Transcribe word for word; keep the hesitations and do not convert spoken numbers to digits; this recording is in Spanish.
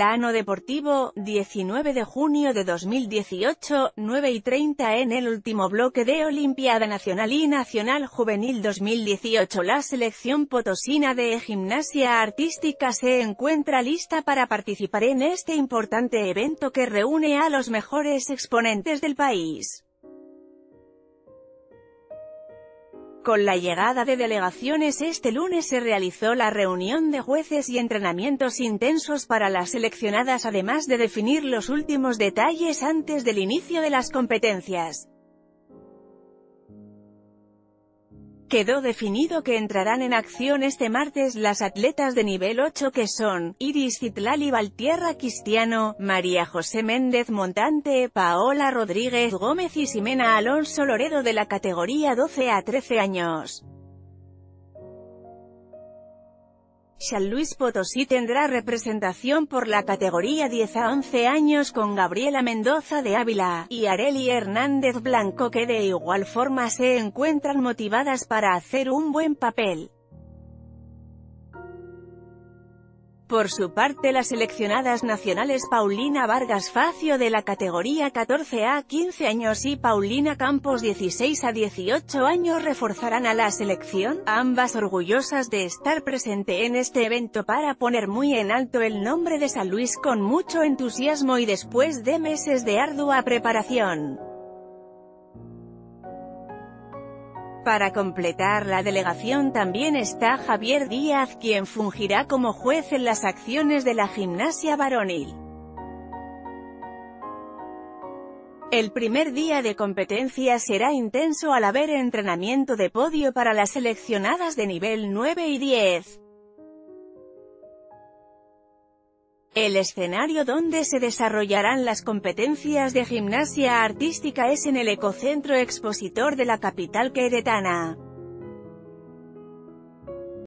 Plano deportivo, diecinueve de junio de dos mil dieciocho, nueve y treinta. En el último bloque de Olimpiada Nacional y Nacional Juvenil dos mil dieciocho, la selección potosina de gimnasia artística se encuentra lista para participar en este importante evento que reúne a los mejores exponentes del país. Con la llegada de delegaciones este lunes se realizó la reunión de jueces y entrenamientos intensos para las seleccionadas, además de definir los últimos detalles antes del inicio de las competencias. Quedó definido que entrarán en acción este martes las atletas de nivel ocho que son, Iris Citlali Valtierra Cristiano, María José Méndez Montante, Paola Rodríguez Gómez y Ximena Alonso Loredo de la categoría doce a trece años. San Luis Potosí tendrá representación por la categoría diez a once años con Gabriela Mendoza de Ávila, y Arely Hernández Blanco, que de igual forma se encuentran motivadas para hacer un buen papel. Por su parte, las seleccionadas nacionales Paulina Vargas Facio de la categoría catorce a quince años y Paulina Campos dieciséis a dieciocho años reforzarán a la selección, ambas orgullosas de estar presente en este evento para poner muy en alto el nombre de San Luis con mucho entusiasmo y después de meses de ardua preparación. Para completar la delegación también está Javier Díaz, quien fungirá como juez en las acciones de la gimnasia varonil. El primer día de competencia será intenso al haber entrenamiento de podio para las seleccionadas de nivel nueve y diez. El escenario donde se desarrollarán las competencias de gimnasia artística es en el Ecocentro Expositor de la capital queretana.